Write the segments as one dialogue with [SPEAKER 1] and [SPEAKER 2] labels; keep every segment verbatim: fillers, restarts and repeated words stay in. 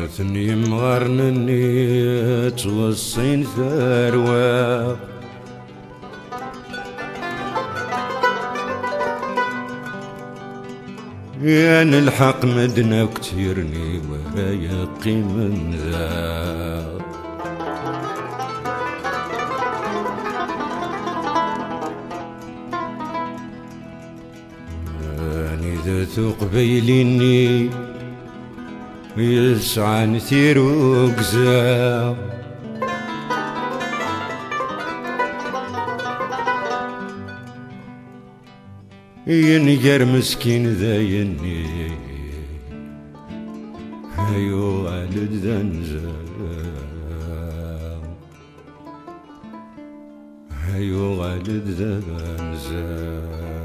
[SPEAKER 1] ثني مغرنني توصين ثروة يا نلحق مدنا كتيرني ورايا قيم ذا اني ذات قبيلني يسعى نثير وقزا ينجر مسكين ذا يني هيو والد ذنزا هيو والد ذنزا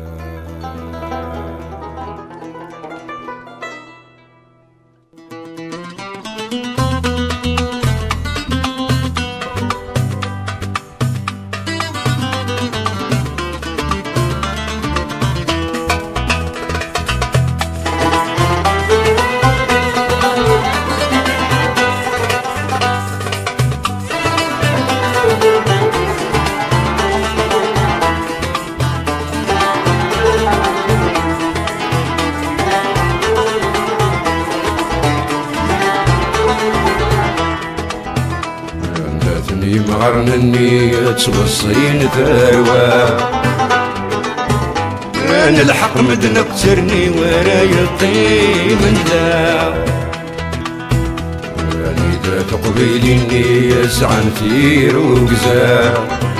[SPEAKER 1] مغرنني توصين ثروة انا الحق مدنا كترني ورايا طيب ذا راني ذات قبيلني يسعى نثير وقزا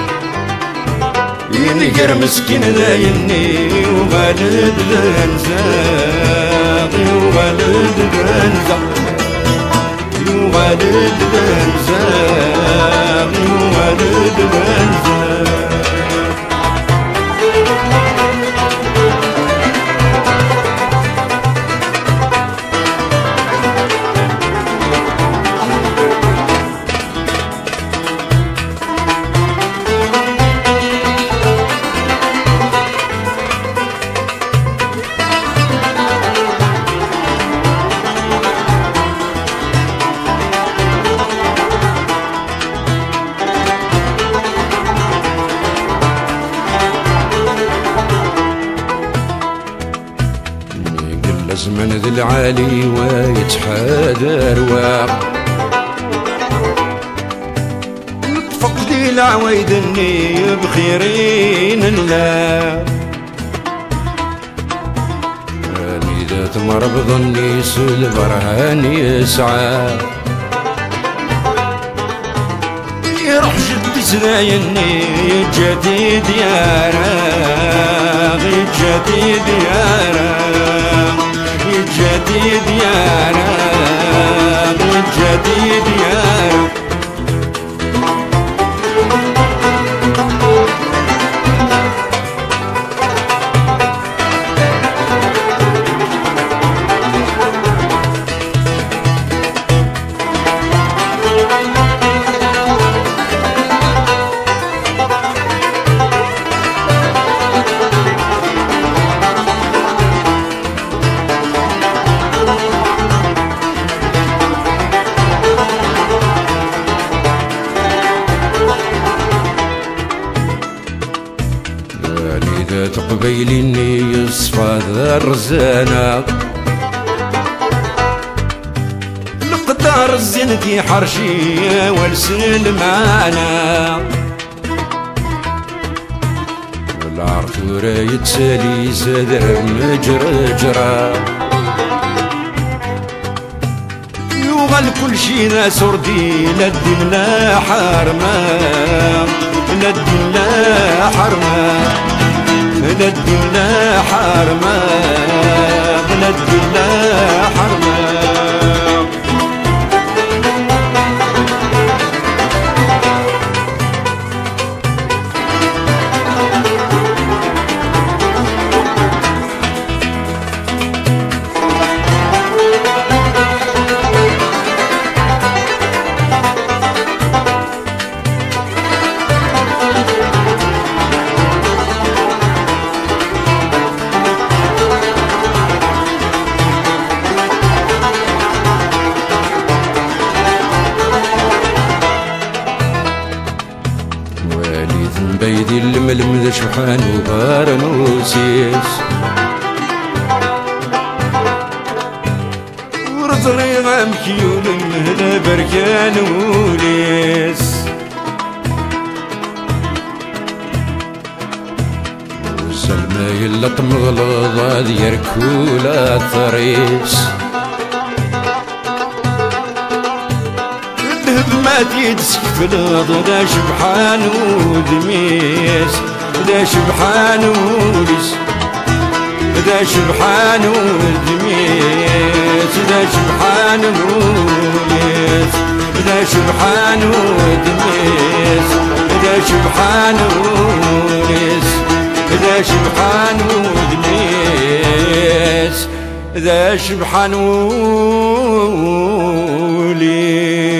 [SPEAKER 1] ينقر مسكين ذا يني وغالد ذا نزاق وغالد ذا نزاق وغالد ذا نزاق وغالد ذا نزاق زمن ذي العالي ويتحادى رواق فقدي العوايد اني بخيرين الله راني ذات مربض النيس البرهان يسعى يروح جدي سنايني جديد يا راغ جديد يا راغ جديد يا رب جديد يا رب ذات قبيلني يصفى ذا الرزانة القدار الزنكي حرشي والسن معانا والعرثورة يتسالي زادر مجرجرة يوغل كل شي ناس وردي لا الدين لا حرمة لا الدين لا حرمة بلد لا حرمة بلد لا حرمة بيدي الملم ذا شبحان وغارنوسيس ورزري غامكيول مهلا بركان وليس سلمى يلا تمغلظة ديال كولا ثريس الذهب ما تيدسك في الأرض ذا شبحان ودميس ذا شبحان وليس ذا شبحان ودميس ذا شبحان وليس ذا شبحان ودميس ذا شبحان وليس ذا شبحان ودميس ذا شبحان وليس